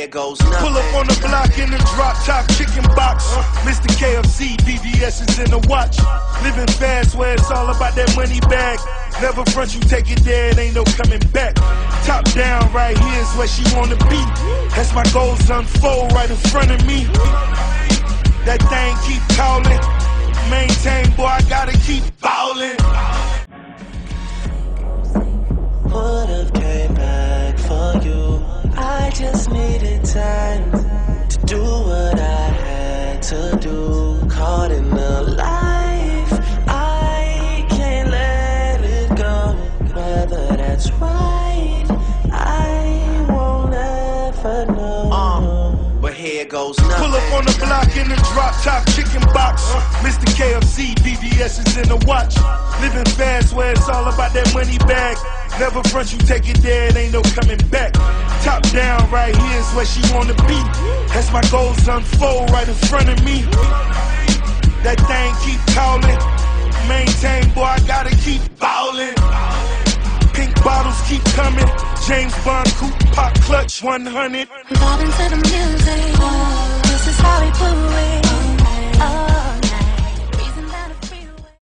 goes nothing. Pull up on the block in the drop top chicken box. Mr. KFC, BBS is in the watch. Living fast where it's all about that money bag. Never front, you take it there, it ain't no coming back. Top down, right here is where she wanna be. As my goals unfold right in front of me. That thing keep calling. Maintain, boy, I gotta keep ballin'. Would've came back for you. I just needed time to do what I had to do. Caught in the life, I can't let it go. Whether that's right, I won't ever know. But here goes nothing. Pull up on the block in the drop top chicken box. Mr. KFC, BBS is in the watch. Living fast where it's all about that money bag. Never front, you take it there, it ain't no coming back. Top down, right here is where she wanna be. As my goals unfold right in front of me. That thing keep calling. Maintain, boy, I gotta keep ballin'. Pink bottles keep coming. James Bond coupe, pop clutch 100. Bobbing to the music. This is how we do it.